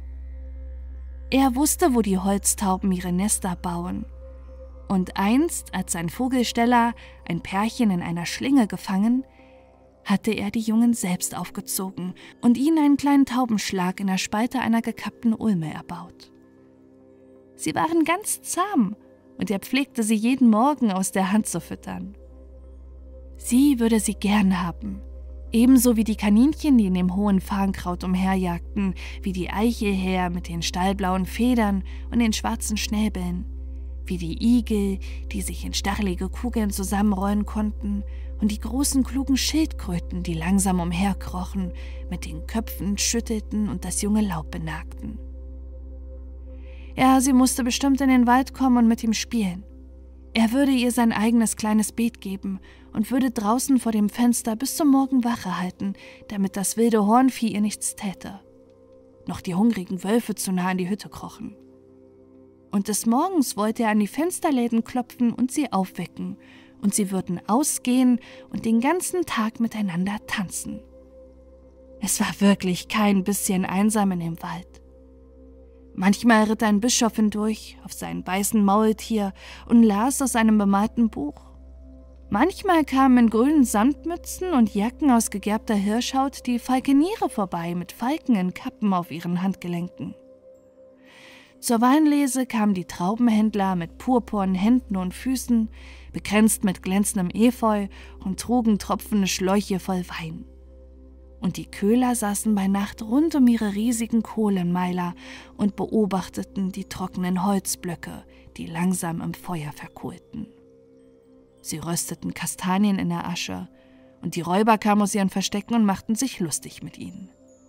Er wusste, wo die Holztauben ihre Nester bauen. Und einst, als sein Vogelsteller ein Pärchen in einer Schlinge gefangen, hatte er die Jungen selbst aufgezogen und ihnen einen kleinen Taubenschlag in der Spalte einer gekappten Ulme erbaut. Sie waren ganz zahm, und er pflegte sie jeden Morgen aus der Hand zu füttern. Sie würde sie gern haben, ebenso wie die Kaninchen, die in dem hohen Farnkraut umherjagten, wie die Eichelhäher mit den stallblauen Federn und den schwarzen Schnäbeln, wie die Igel, die sich in stachlige Kugeln zusammenrollen konnten, und die großen, klugen Schildkröten, die langsam umherkrochen, mit den Köpfen schüttelten und das junge Laub benagten. Ja, sie musste bestimmt in den Wald kommen und mit ihm spielen. Er würde ihr sein eigenes kleines Beet geben und würde draußen vor dem Fenster bis zum Morgen Wache halten, damit das wilde Hornvieh ihr nichts täte. Noch die hungrigen Wölfe zu nah an die Hütte krochen. Und des Morgens wollte er an die Fensterläden klopfen und sie aufwecken, und sie würden ausgehen und den ganzen Tag miteinander tanzen. Es war wirklich kein bisschen einsam in dem Wald. Manchmal ritt ein Bischof hindurch auf seinem weißen Maultier und las aus einem bemalten Buch. Manchmal kamen in grünen Samtmützen und Jacken aus gegerbter Hirschhaut die Falkeniere vorbei mit Falken in Kappen auf ihren Handgelenken. Zur Weinlese kamen die Traubenhändler mit purpurnen Händen und Füßen, bekränzt mit glänzendem Efeu, und trugen tropfende Schläuche voll Wein. Und die Köhler saßen bei Nacht rund um ihre riesigen Kohlenmeiler und beobachteten die trockenen Holzblöcke, die langsam im Feuer verkohlten. Sie rösteten Kastanien in der Asche, und die Räuber kamen aus ihren Verstecken und machten sich lustig mit ihnen.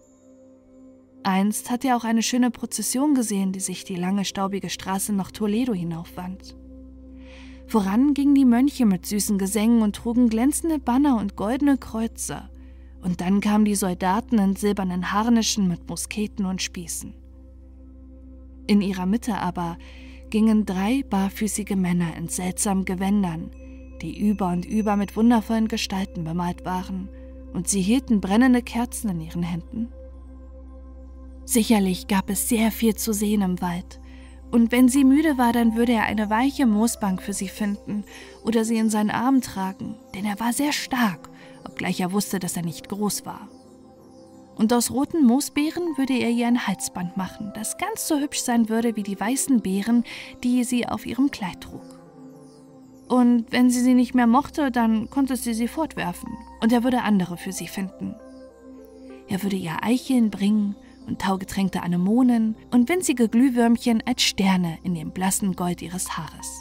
Einst hatte er auch eine schöne Prozession gesehen, die sich die lange, staubige Straße nach Toledo hinaufwand. Voran gingen die Mönche mit süßen Gesängen und trugen glänzende Banner und goldene Kreuze, und dann kamen die Soldaten in silbernen Harnischen mit Musketen und Spießen. In ihrer Mitte aber gingen drei barfüßige Männer in seltsamen Gewändern, die über und über mit wundervollen Gestalten bemalt waren, und sie hielten brennende Kerzen in ihren Händen. Sicherlich gab es sehr viel zu sehen im Wald, und wenn sie müde war, dann würde er eine weiche Moosbank für sie finden oder sie in seinen Armen tragen, denn er war sehr stark, obgleich er wusste, dass er nicht groß war. Und aus roten Moosbeeren würde er ihr ein Halsband machen, das ganz so hübsch sein würde wie die weißen Beeren, die sie auf ihrem Kleid trug. Und wenn sie sie nicht mehr mochte, dann konnte sie sie fortwerfen, und er würde andere für sie finden. Er würde ihr Eicheln bringen und taugetränkte Anemonen und winzige Glühwürmchen als Sterne in dem blassen Gold ihres Haares.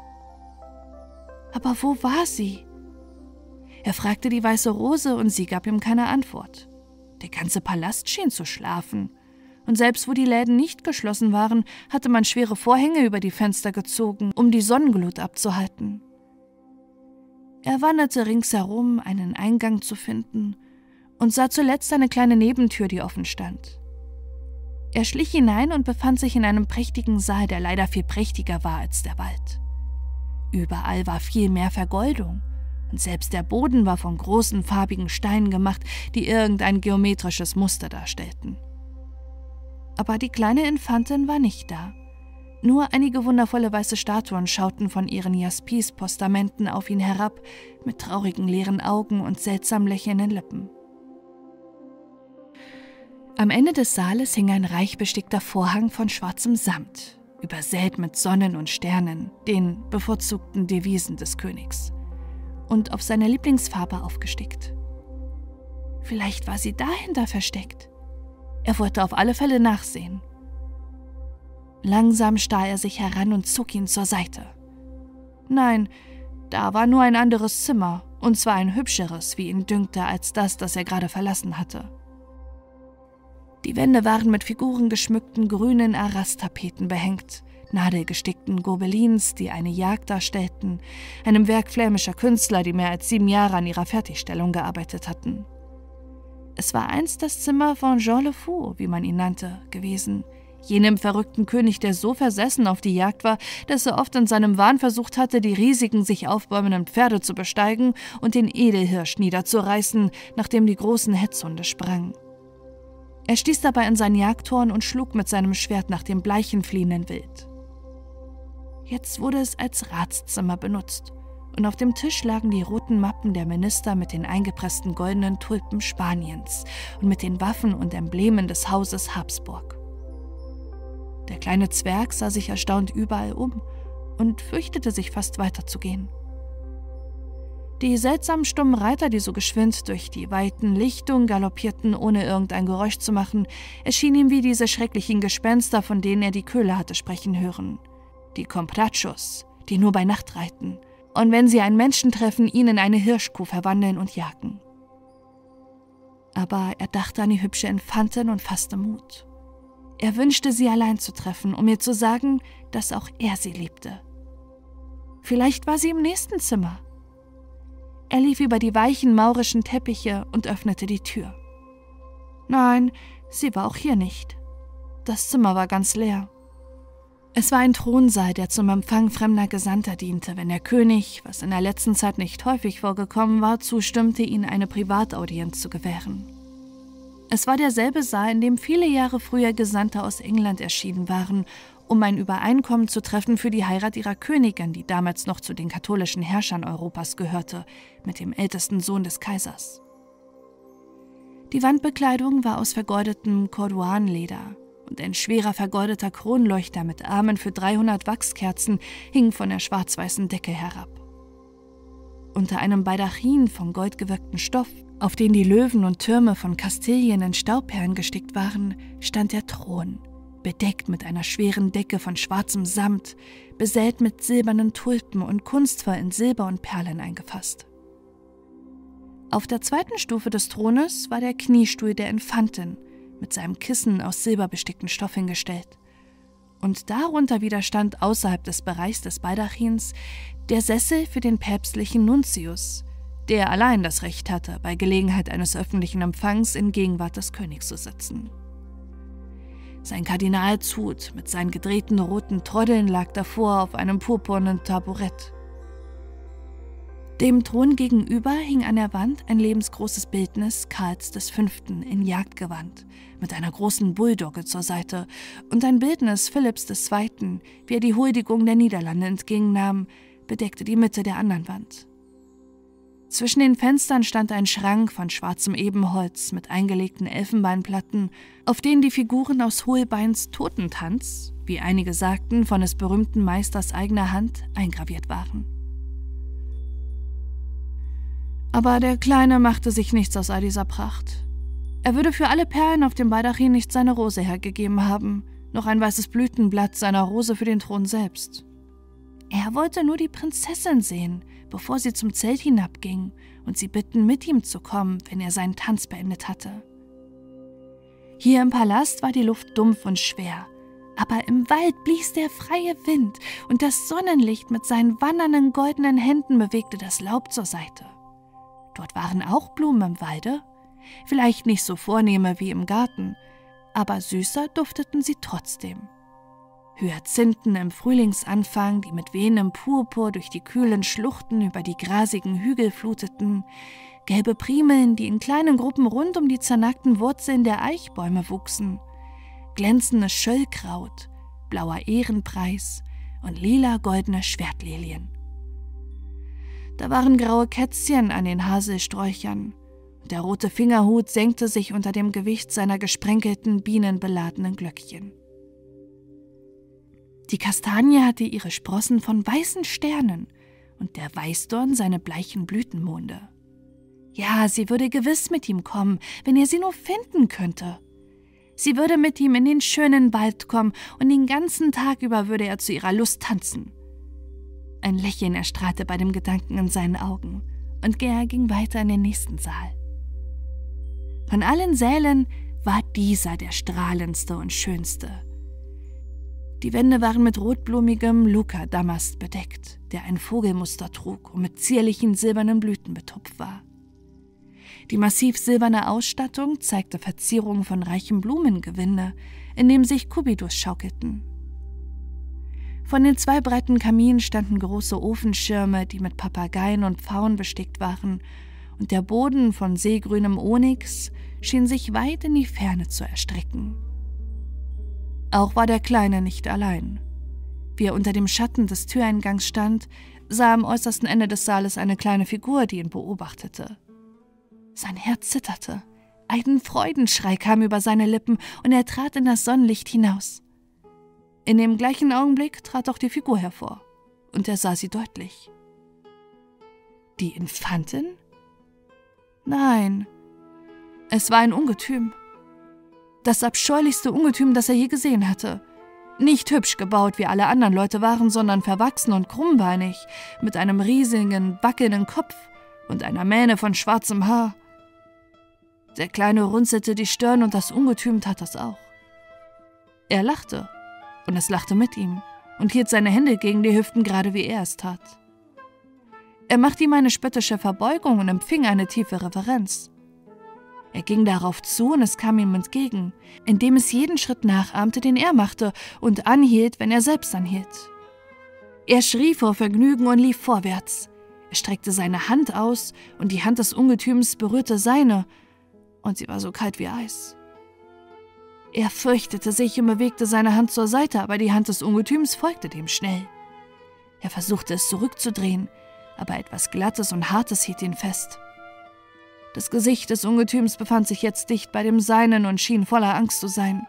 Aber wo war sie? Er fragte die weiße Rose, und sie gab ihm keine Antwort. Der ganze Palast schien zu schlafen, und selbst wo die Läden nicht geschlossen waren, hatte man schwere Vorhänge über die Fenster gezogen, um die Sonnenglut abzuhalten. Er wanderte ringsherum, einen Eingang zu finden, und sah zuletzt eine kleine Nebentür, die offen stand. Er schlich hinein und befand sich in einem prächtigen Saal, der leider viel prächtiger war als der Wald. Überall war viel mehr Vergoldung, und selbst der Boden war von großen farbigen Steinen gemacht, die irgendein geometrisches Muster darstellten. Aber die kleine Infantin war nicht da. Nur einige wundervolle weiße Statuen schauten von ihren Jaspis-Postamenten auf ihn herab, mit traurigen leeren Augen und seltsam lächelnden Lippen. Am Ende des Saales hing ein reich bestickter Vorhang von schwarzem Samt, übersät mit Sonnen und Sternen, den bevorzugten Devisen des Königs, und auf seine Lieblingsfarbe aufgestickt. Vielleicht war sie dahinter versteckt. Er wollte auf alle Fälle nachsehen. Langsam stahl er sich heran und zog ihn zur Seite. Nein, da war nur ein anderes Zimmer, und zwar ein hübscheres, wie ihn dünkte, als das, das er gerade verlassen hatte. Die Wände waren mit figurengeschmückten grünen Arras-Tapeten behängt, nadelgestickten Gobelins, die eine Jagd darstellten, einem Werk flämischer Künstler, die mehr als sieben Jahre an ihrer Fertigstellung gearbeitet hatten. Es war einst das Zimmer von Jean Le Fou, wie man ihn nannte, gewesen, jenem verrückten König, der so versessen auf die Jagd war, dass er oft in seinem Wahn versucht hatte, die riesigen, sich aufbäumenden Pferde zu besteigen und den Edelhirsch niederzureißen, nachdem die großen Hetzhunde sprangen. Er stieß dabei in sein Jagdhorn und schlug mit seinem Schwert nach dem bleichen, fliehenden Wild. Jetzt wurde es als Ratszimmer benutzt, und auf dem Tisch lagen die roten Mappen der Minister mit den eingepressten goldenen Tulpen Spaniens und mit den Waffen und Emblemen des Hauses Habsburg. Der kleine Zwerg sah sich erstaunt überall um und fürchtete sich fast weiterzugehen. Die seltsamen stummen Reiter, die so geschwind durch die weiten Lichtungen galoppierten, ohne irgendein Geräusch zu machen, erschienen ihm wie diese schrecklichen Gespenster, von denen er die Köhler hatte sprechen hören. Die Comprachos, die nur bei Nacht reiten und wenn sie einen Menschen treffen, ihn in eine Hirschkuh verwandeln und jagen. Aber er dachte an die hübsche Infantin und fasste Mut. Er wünschte, sie allein zu treffen, um ihr zu sagen, dass auch er sie liebte. Vielleicht war sie im nächsten Zimmer. Er lief über die weichen maurischen Teppiche und öffnete die Tür. Nein, sie war auch hier nicht. Das Zimmer war ganz leer. Es war ein Thronsaal, der zum Empfang fremder Gesandter diente, wenn der König, was in der letzten Zeit nicht häufig vorgekommen war, zustimmte, ihnen eine Privataudienz zu gewähren. Es war derselbe Saal, in dem viele Jahre früher Gesandte aus England erschienen waren, um ein Übereinkommen zu treffen für die Heirat ihrer Königin, die damals noch zu den katholischen Herrschern Europas gehörte, mit dem ältesten Sohn des Kaisers. Die Wandbekleidung war aus vergoldetem Corduanleder und ein schwerer vergoldeter Kronleuchter mit Armen für dreihundert Wachskerzen hing von der schwarz-weißen Decke herab. Unter einem Baldachin von goldgewirktem Stoff, auf den die Löwen und Türme von Kastilien in Staubperlen gestickt waren, stand der Thron, bedeckt mit einer schweren Decke von schwarzem Samt, besät mit silbernen Tulpen und kunstvoll in Silber und Perlen eingefasst. Auf der zweiten Stufe des Thrones war der Kniestuhl der Infantin, mit seinem Kissen aus silberbesticktem Stoff hingestellt. Und darunter wieder stand außerhalb des Bereichs des Baldachins der Sessel für den päpstlichen Nuntius, der allein das Recht hatte, bei Gelegenheit eines öffentlichen Empfangs in Gegenwart des Königs zu sitzen. Sein Kardinalshut mit seinen gedrehten roten Troddeln lag davor auf einem purpurnen Taburett. Dem Thron gegenüber hing an der Wand ein lebensgroßes Bildnis Karls des Fünften in Jagdgewand mit einer großen Bulldogge zur Seite und ein Bildnis Philipps des Zweiten, wie er die Huldigung der Niederlande entgegennahm, bedeckte die Mitte der anderen Wand. Zwischen den Fenstern stand ein Schrank von schwarzem Ebenholz mit eingelegten Elfenbeinplatten, auf denen die Figuren aus Holbeins Totentanz, wie einige sagten, von des berühmten Meisters eigener Hand eingraviert waren. Aber der Kleine machte sich nichts aus all dieser Pracht. Er würde für alle Perlen auf dem Baldachin nicht seine Rose hergegeben haben, noch ein weißes Blütenblatt seiner Rose für den Thron selbst. Er wollte nur die Prinzessin sehen, bevor sie zum Zelt hinabging, und sie bitten, mit ihm zu kommen, wenn er seinen Tanz beendet hatte. Hier im Palast war die Luft dumpf und schwer, aber im Wald blies der freie Wind und das Sonnenlicht mit seinen wandernden goldenen Händen bewegte das Laub zur Seite. Dort waren auch Blumen im Walde, vielleicht nicht so vornehme wie im Garten, aber süßer dufteten sie trotzdem. Hyazinthen im Frühlingsanfang, die mit wehendem Purpur durch die kühlen Schluchten über die grasigen Hügel fluteten, gelbe Primeln, die in kleinen Gruppen rund um die zernackten Wurzeln der Eichbäume wuchsen, glänzendes Schöllkraut, blauer Ehrenpreis und lila-goldene Schwertlilien. Da waren graue Kätzchen an den Haselsträuchern, und der rote Fingerhut senkte sich unter dem Gewicht seiner gesprenkelten, bienenbeladenen Glöckchen. Die Kastanie hatte ihre Sprossen von weißen Sternen und der Weißdorn seine bleichen Blütenmonde. Ja, sie würde gewiss mit ihm kommen, wenn er sie nur finden könnte. Sie würde mit ihm in den schönen Wald kommen und den ganzen Tag über würde er zu ihrer Lust tanzen. Ein Lächeln erstrahlte bei dem Gedanken in seinen Augen und er ging weiter in den nächsten Saal. Von allen Sälen war dieser der strahlendste und schönste. Die Wände waren mit rotblumigem Lucca-Damast bedeckt, der ein Vogelmuster trug und mit zierlichen silbernen Blüten betupft war. Die massiv silberne Ausstattung zeigte Verzierungen von reichem Blumengewinde, in dem sich Kubidus schaukelten. Von den zwei breiten Kaminen standen große Ofenschirme, die mit Papageien und Pfauen bestickt waren, und der Boden von seegrünem Onyx schien sich weit in die Ferne zu erstrecken. Auch war der Kleine nicht allein. Wie er unter dem Schatten des Türeingangs stand, sah er am äußersten Ende des Saales eine kleine Figur, die ihn beobachtete. Sein Herz zitterte, ein Freudenschrei kam über seine Lippen und er trat in das Sonnenlicht hinaus. In dem gleichen Augenblick trat auch die Figur hervor und er sah sie deutlich. Die Infantin? Nein, es war ein Ungetüm. Das abscheulichste Ungetüm, das er je gesehen hatte. Nicht hübsch gebaut, wie alle anderen Leute waren, sondern verwachsen und krummbeinig, mit einem riesigen, wackelnden Kopf und einer Mähne von schwarzem Haar. Der Kleine runzelte die Stirn und das Ungetüm tat das auch. Er lachte und es lachte mit ihm und hielt seine Hände gegen die Hüften, gerade wie er es tat. Er machte ihm eine spöttische Verbeugung und empfing eine tiefe Reverenz. Er ging darauf zu und es kam ihm entgegen, indem es jeden Schritt nachahmte, den er machte, und anhielt, wenn er selbst anhielt. Er schrie vor Vergnügen und lief vorwärts. Er streckte seine Hand aus und die Hand des Ungetüms berührte seine, und sie war so kalt wie Eis. Er fürchtete sich und bewegte seine Hand zur Seite, aber die Hand des Ungetüms folgte dem schnell. Er versuchte es zurückzudrehen, aber etwas Glattes und Hartes hielt ihn fest. Das Gesicht des Ungetüms befand sich jetzt dicht bei dem seinen und schien voller Angst zu sein.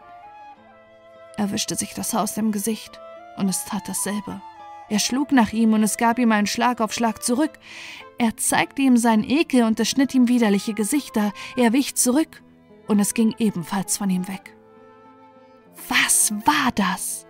Er wischte sich das Haar aus dem Gesicht und es tat dasselbe. Er schlug nach ihm und es gab ihm einen Schlag auf Schlag zurück. Er zeigte ihm seinen Ekel und es schnitt ihm widerliche Gesichter. Er wich zurück und es ging ebenfalls von ihm weg. Was war das?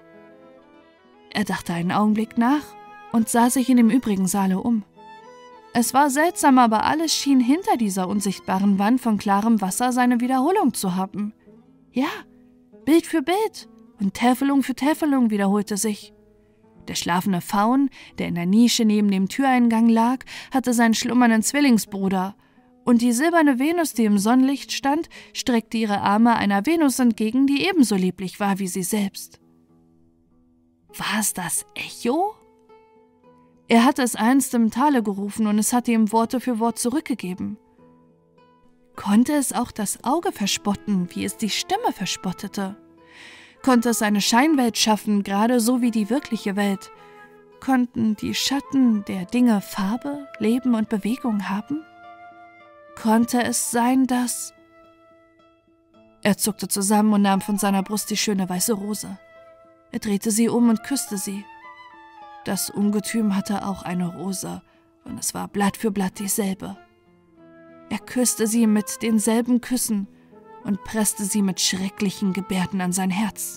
Er dachte einen Augenblick nach und sah sich in dem übrigen Saale um. Es war seltsam, aber alles schien hinter dieser unsichtbaren Wand von klarem Wasser seine Wiederholung zu haben. Ja, Bild für Bild und Täfelung für Täfelung wiederholte sich. Der schlafende Faun, der in der Nische neben dem Türeingang lag, hatte seinen schlummernden Zwillingsbruder, Und die silberne Venus, die im Sonnenlicht stand, streckte ihre Arme einer Venus entgegen, die ebenso lieblich war wie sie selbst. War es das Echo? Er hatte es einst im Tale gerufen und es hatte ihm Worte für Wort zurückgegeben. Konnte es auch das Auge verspotten, wie es die Stimme verspottete? Konnte es eine Scheinwelt schaffen, gerade so wie die wirkliche Welt? Konnten die Schatten der Dinge Farbe, Leben und Bewegung haben? Konnte es sein, dass... Er zuckte zusammen und nahm von seiner Brust die schöne weiße Rose. Er drehte sie um und küsste sie. Das Ungetüm hatte auch eine Rose, und es war Blatt für Blatt dieselbe. Er küsste sie mit denselben Küssen und presste sie mit schrecklichen Gebärden an sein Herz.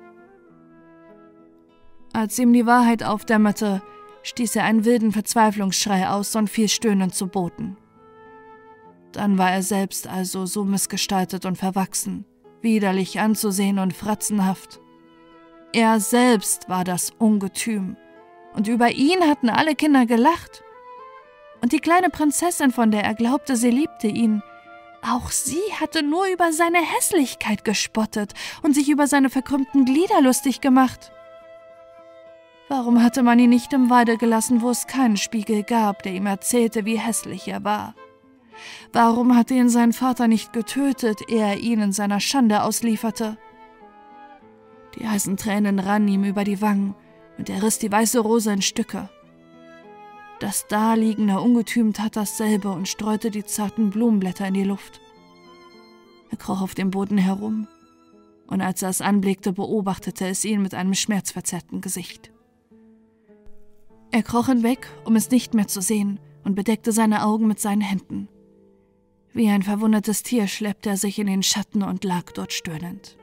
Als ihm die Wahrheit aufdämmerte, stieß er einen wilden Verzweiflungsschrei aus und fiel stöhnend zu Boden. Dann war er selbst also so missgestaltet und verwachsen, widerlich anzusehen und fratzenhaft. Er selbst war das Ungetüm, und über ihn hatten alle Kinder gelacht. Und die kleine Prinzessin, von der er glaubte, sie liebte ihn, auch sie hatte nur über seine Hässlichkeit gespottet und sich über seine verkrümmten Glieder lustig gemacht. Warum hatte man ihn nicht im Walde gelassen, wo es keinen Spiegel gab, der ihm erzählte, wie hässlich er war? Warum hatte ihn sein Vater nicht getötet, ehe er ihn in seiner Schande auslieferte? Die heißen Tränen rannen ihm über die Wangen, und er riss die weiße Rose in Stücke. Das daliegende Ungetüm tat dasselbe und streute die zarten Blumenblätter in die Luft. Er kroch auf dem Boden herum, und als er es anblickte, beobachtete es ihn mit einem schmerzverzerrten Gesicht. Er kroch hinweg, um es nicht mehr zu sehen, und bedeckte seine Augen mit seinen Händen. Wie ein verwundetes Tier schleppte er sich in den Schatten und lag dort stöhnend.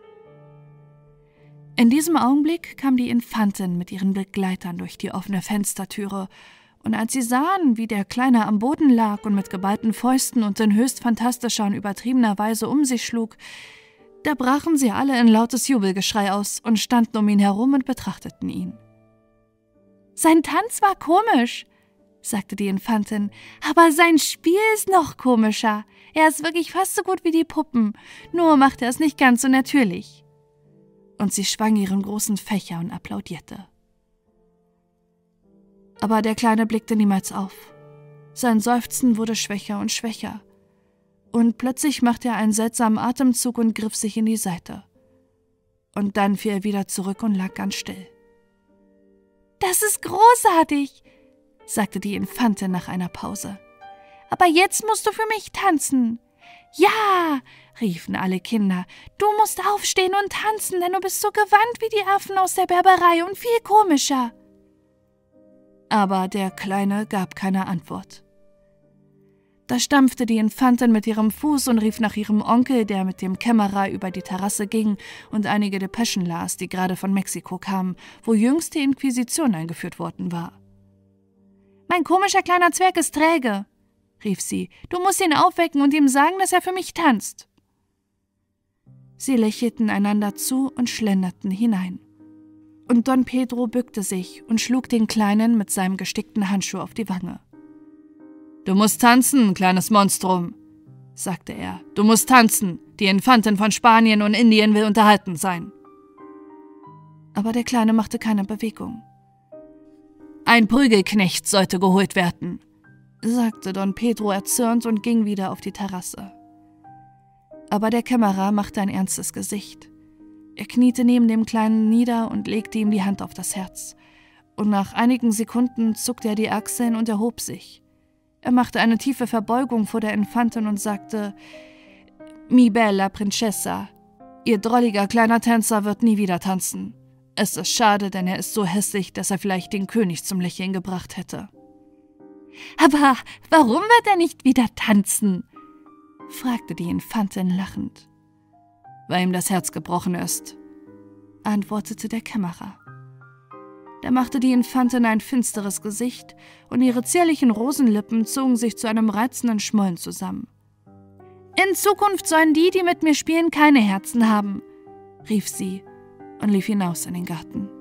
In diesem Augenblick kam die Infantin mit ihren Begleitern durch die offene Fenstertüre, und als sie sahen, wie der Kleine am Boden lag und mit geballten Fäusten und in höchst fantastischer und übertriebener Weise um sich schlug, da brachen sie alle in lautes Jubelgeschrei aus und standen um ihn herum und betrachteten ihn. »Sein Tanz war komisch«, sagte die Infantin, »aber sein Spiel ist noch komischer. Er ist wirklich fast so gut wie die Puppen, nur macht er es nicht ganz so natürlich.« Und sie schwang ihren großen Fächer und applaudierte. Aber der Kleine blickte niemals auf. Sein Seufzen wurde schwächer und schwächer. Und plötzlich machte er einen seltsamen Atemzug und griff sich in die Seite. Und dann fiel er wieder zurück und lag ganz still. »Das ist großartig«, sagte die Infantin nach einer Pause. »Aber jetzt musst du für mich tanzen.« »Ja«, riefen alle Kinder, »du musst aufstehen und tanzen, denn du bist so gewandt wie die Affen aus der Berberei und viel komischer.« Aber der Kleine gab keine Antwort. Da stampfte die Infantin mit ihrem Fuß und rief nach ihrem Onkel, der mit dem Kämmerer über die Terrasse ging und einige Depeschen las, die gerade von Mexiko kamen, wo jüngst die Inquisition eingeführt worden war. »Mein komischer kleiner Zwerg ist träge«, rief sie, »du musst ihn aufwecken und ihm sagen, dass er für mich tanzt.« Sie lächelten einander zu und schlenderten hinein. Und Don Pedro bückte sich und schlug den Kleinen mit seinem gestickten Handschuh auf die Wange. »Du musst tanzen, kleines Monstrum«, sagte er. »Du musst tanzen. Die Infantin von Spanien und Indien will unterhalten sein.« Aber der Kleine machte keine Bewegung. »Ein Prügelknecht sollte geholt werden«, sagte Don Pedro erzürnt und ging wieder auf die Terrasse. Aber der Kämmerer machte ein ernstes Gesicht. Er kniete neben dem Kleinen nieder und legte ihm die Hand auf das Herz. Und nach einigen Sekunden zuckte er die Achseln und erhob sich. Er machte eine tiefe Verbeugung vor der Infantin und sagte, »Mi bella Princessa, Ihr drolliger kleiner Tänzer wird nie wieder tanzen. Es ist schade, denn er ist so hässlich, dass er vielleicht den König zum Lächeln gebracht hätte.« »Aber warum wird er nicht wieder tanzen?« fragte die Infantin lachend. »Weil ihm das Herz gebrochen ist«, antwortete der Kämmerer. Da machte die Infantin ein finsteres Gesicht und ihre zierlichen Rosenlippen zogen sich zu einem reizenden Schmollen zusammen. »In Zukunft sollen die, die mit mir spielen, keine Herzen haben«, rief sie und lief hinaus in den Garten.